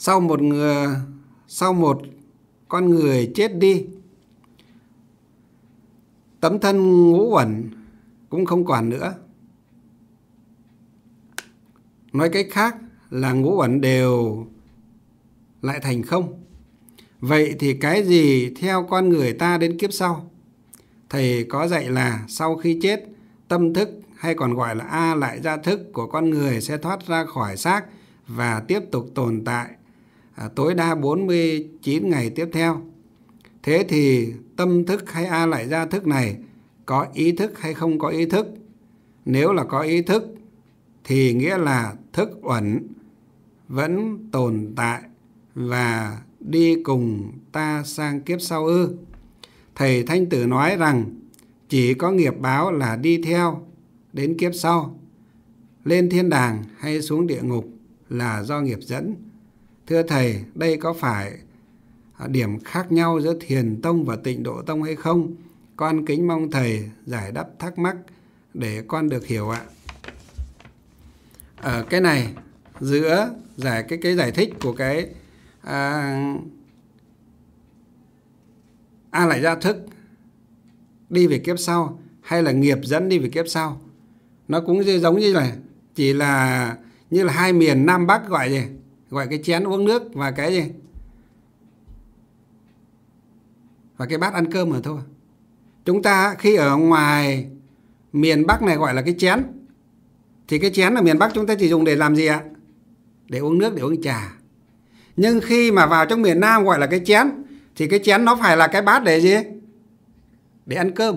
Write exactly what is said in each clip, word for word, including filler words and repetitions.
Sau một người, sau một con người chết đi, tấm thân ngũ uẩn cũng không còn nữa. Nói cách khác là ngũ uẩn đều lại thành không. Vậy thì cái gì theo con người ta đến kiếp sau? Thầy có dạy là sau khi chết, tâm thức hay còn gọi là A lại gia thức của con người sẽ thoát ra khỏi xác và tiếp tục tồn tại à, tối đa bốn mươi chín ngày tiếp theo. Thế thì tâm thức hay A lại gia thức này có ý thức hay không có ý thức? Nếu là có ý thức thì nghĩa là thức uẩn vẫn tồn tại và đi cùng ta sang kiếp sau ư? Thầy Thanh Tử nói rằng chỉ có nghiệp báo là đi theo đến kiếp sau, lên thiên đàng hay xuống địa ngục là do nghiệp dẫn. Thưa thầy, đây có phải điểm khác nhau giữa Thiền Tông và Tịnh Độ Tông hay không? Con kính mong thầy giải đáp thắc mắc để con được hiểu ạ. Ở cái này giữa giải cái cái giải thích của cái à, A lại gia thức đi về kiếp sau hay là nghiệp dẫn đi về kiếp sau, nó cũng giống như là chỉ là như là hai miền Nam Bắc gọi gì, gọi cái chén uống nước và cái gì và cái bát ăn cơm mà thôi. Chúng ta khi ở ngoài miền Bắc này gọi là cái chén, thì cái chén ở miền Bắc chúng ta chỉ dùng để làm gì ạ? Để uống nước, để uống trà. Nhưng khi mà vào trong miền Nam gọi là cái chén, thì cái chén nó phải là cái bát để gì? Để ăn cơm.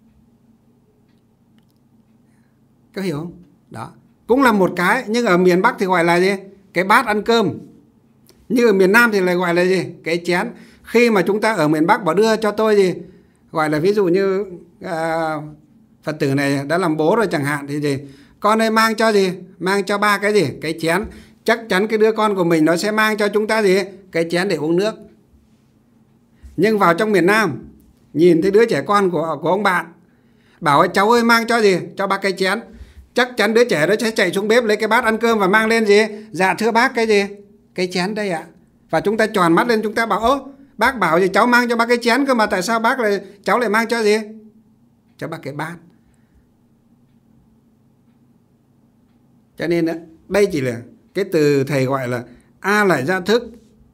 Có hiểu không? Đó. Cũng là một cái, nhưng ở miền Bắc thì gọi là gì? Cái bát ăn cơm. Như ở miền Nam thì lại gọi là gì? Cái chén. Khi mà chúng ta ở miền Bắc bảo đưa cho tôi gì? Gọi là ví dụ như à, Phật tử này đã làm bố rồi chẳng hạn thì gì? Con ơi mang cho gì? Mang cho ba cái gì? Cái chén. Chắc chắn cái đứa con của mình nó sẽ mang cho chúng ta gì? Cái chén để uống nước. Nhưng vào trong miền Nam, nhìn thấy đứa trẻ con của, của ông bạn, bảo cháu ơi mang cho gì? Cho bác cái chén. Chắc chắn đứa trẻ đó sẽ chạy xuống bếp lấy cái bát ăn cơm và mang lên gì? Dạ thưa bác cái gì? Cái chén đây ạ. Và chúng ta tròn mắt lên, chúng ta bảo ố, bác bảo gì cháu mang cho bác cái chén cơ mà tại sao bác lại cháu lại mang cho gì? Cho bác cái bát. Cho nên đây chỉ là cái từ thầy gọi là A lại gia thức.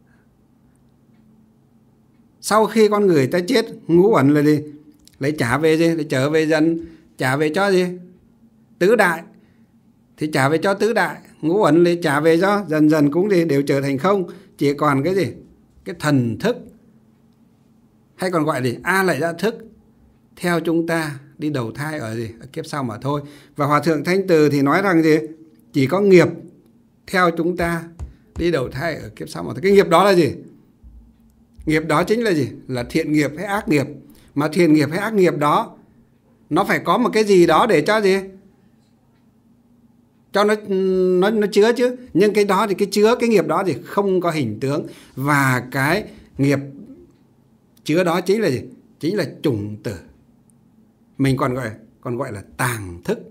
Sau khi con người ta chết, ngũ uẩn là gì? Lấy trả về gì? Lấy trở về dần, trả về cho gì? Tứ đại. Thì trả về cho tứ đại. Ngũ uẩn lấy trả về cho dần dần cũng thì đều trở thành không. Chỉ còn cái gì? Cái thần thức. Hay còn gọi là A lại gia thức. Theo chúng ta đi đầu thai ở gì? Ở kiếp sau mà thôi. Và Hòa Thượng Thanh Từ thì nói rằng gì? Chỉ có nghiệp theo chúng ta đi đầu thai ở kiếp sau mà thôi. Cái nghiệp đó là gì? Nghiệp đó chính là gì? Là thiện nghiệp hay ác nghiệp. Mà thiện nghiệp hay ác nghiệp đó nó phải có một cái gì đó để cho gì? Cho nó nó nó chứa chứ. Nhưng cái đó thì cái chứa cái nghiệp đó thì không có hình tướng. Và cái nghiệp chứa đó chính là gì? Chính là chủng tử. Mình còn gọi còn gọi là tàng thức.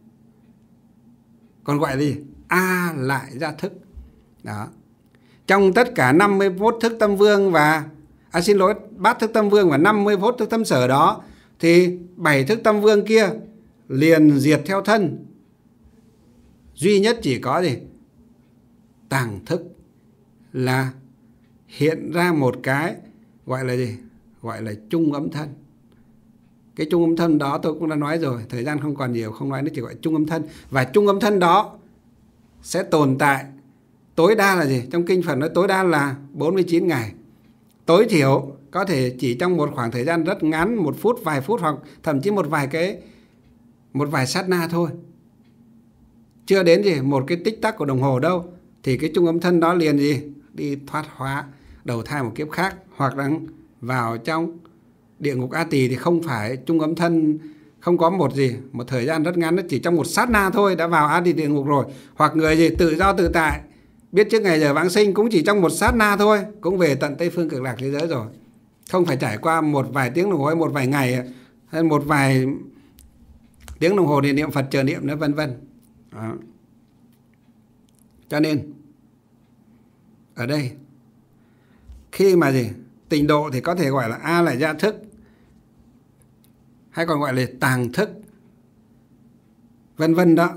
Còn gọi là gì? A lại gia thức. Đó. Trong tất cả năm mươi mốt thức tâm vương và à xin lỗi, bát thức tâm vương và năm mươi mốt thức tâm sở đó thì bảy thức tâm vương kia liền diệt theo thân. Duy nhất chỉ có gì? Tàng thức là hiện ra một cái gọi là gì? Gọi là chung âm thân. Cái chung âm thân đó tôi cũng đã nói rồi, thời gian không còn nhiều, không nói, nó chỉ gọi chung âm thân. Và chung âm thân đó sẽ tồn tại tối đa là gì? Trong kinh Phật nói tối đa là bốn mươi chín ngày. Tối thiểu có thể chỉ trong một khoảng thời gian rất ngắn, một phút, vài phút hoặc thậm chí một vài cái một vài sát na thôi. Chưa đến gì một cái tích tắc của đồng hồ đâu thì cái chung âm thân đó liền gì? Đi thoát hóa, đầu thai một kiếp khác, hoặc là vào trong địa ngục A Tỳ thì không phải chung âm thân, không có một gì, một thời gian rất ngắn, nó chỉ trong một sát na thôi đã vào A Tỳ địa ngục rồi. Hoặc người gì tự do tự tại, biết trước ngày giờ vãng sinh, cũng chỉ trong một sát na thôi, cũng về tận Tây Phương Cực Lạc thế giới rồi. Không phải trải qua một vài tiếng đồng hồ hay một vài ngày hay một vài tiếng đồng hồ để niệm Phật chờ niệm nữa vân vân. Cho nên ở đây. Khi mà gì? Tịnh độ thì có thể gọi là A Lại Gia thức, hay còn gọi là tàng thức, vân vân đó.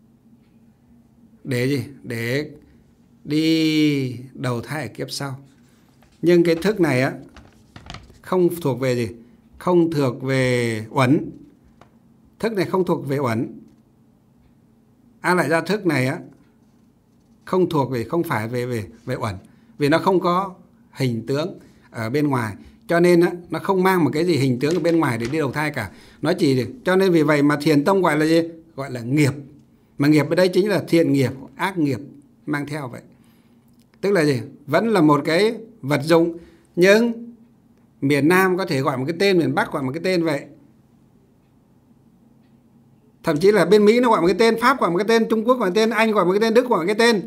Để gì? Để đi đầu thai ở kiếp sau. Nhưng cái thức này á không thuộc về gì? Không thuộc về uẩn. Thức này không thuộc về uẩn. A Lại Gia thức này á không thuộc về, không phải về về về uẩn, vì nó không có hình tướng ở bên ngoài, cho nên á, nó không mang một cái gì hình tướng ở bên ngoài để đi đầu thai cả. Nó chỉ, cho nên vì vậy mà Thiền tông gọi là gì? Gọi là nghiệp. Mà nghiệp ở đây chính là thiện nghiệp, ác nghiệp mang theo vậy. Tức là gì? Vẫn là một cái vật dụng, nhưng miền Nam có thể gọi một cái tên, miền Bắc gọi một cái tên vậy. Thậm chí là bên Mỹ nó gọi một cái tên, Pháp gọi một cái tên, Trung Quốc gọi một cái tên, Anh gọi một cái tên, Đức gọi một cái tên.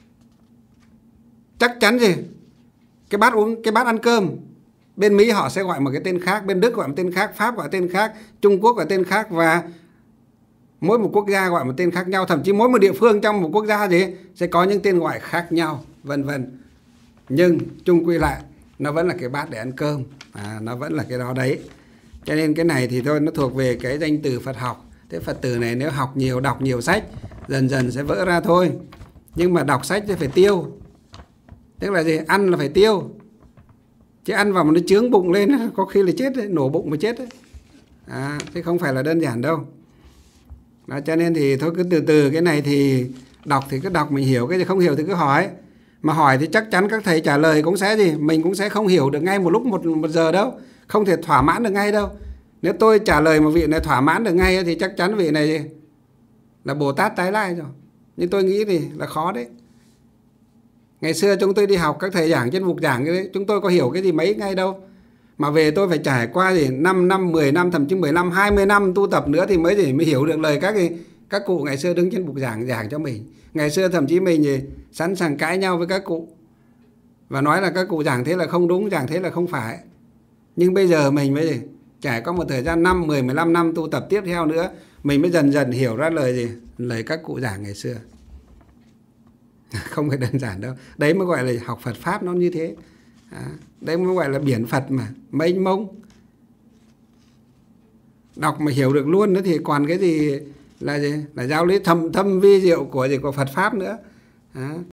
Chắc chắn gì? Cái bát uống, cái bát ăn cơm, bên Mỹ họ sẽ gọi một cái tên khác, bên Đức gọi một tên khác, Pháp gọi tên khác, Trung Quốc gọi tên khác, và mỗi một quốc gia gọi một tên khác nhau. Thậm chí mỗi một địa phương trong một quốc gia gì sẽ có những tên gọi khác nhau, vân vân. Nhưng chung quy lại nó vẫn là cái bát để ăn cơm, à, nó vẫn là cái đó đấy. Cho nên cái này thì thôi, nó thuộc về cái danh từ Phật học. Thế Phật tử này nếu học nhiều, đọc nhiều sách, dần dần sẽ vỡ ra thôi. Nhưng mà đọc sách thì phải tiêu. Tức là gì? Ăn là phải tiêu. Chứ ăn vào mà nó chướng bụng lên, có khi là chết đấy, nổ bụng mà chết đấy. À, thế không phải là đơn giản đâu. Đó, cho nên thì thôi cứ từ từ, cái này thì đọc thì cứ đọc, mình hiểu, cái gì không hiểu thì cứ hỏi. Mà hỏi thì chắc chắn các thầy trả lời cũng sẽ gì? Mình cũng sẽ không hiểu được ngay một lúc một, một giờ đâu. Không thể thỏa mãn được ngay đâu. Nếu tôi trả lời một vị này thỏa mãn được ngay thì chắc chắn vị này là Bồ Tát tái lai rồi. Nhưng tôi nghĩ thì là khó đấy. Ngày xưa chúng tôi đi học, các thầy giảng trên bục giảng đấy, chúng tôi có hiểu cái gì mấy ngay đâu. Mà về tôi phải trải qua gì năm năm, mười năm, thậm chí mười năm, hai mươi năm tu tập nữa thì mới gì mới hiểu được lời các các cụ ngày xưa đứng trên bục giảng giảng cho mình. Ngày xưa thậm chí mình gì, sẵn sàng cãi nhau với các cụ và nói là các cụ giảng thế là không đúng, giảng thế là không phải. Nhưng bây giờ mình mới gì, trải qua một thời gian năm, mười, mười lăm năm tu tập tiếp theo nữa, mình mới dần dần hiểu ra lời gì, lời các cụ giảng ngày xưa. Không phải đơn giản đâu. Đấy mới gọi là học Phật Pháp, nó như thế. À, đấy mới gọi là biển Phật mà, mênh mông. Đọc mà hiểu được luôn nữa thì còn cái gì là gì? Là giáo lý thâm thâm vi diệu của gì của Phật Pháp nữa. À.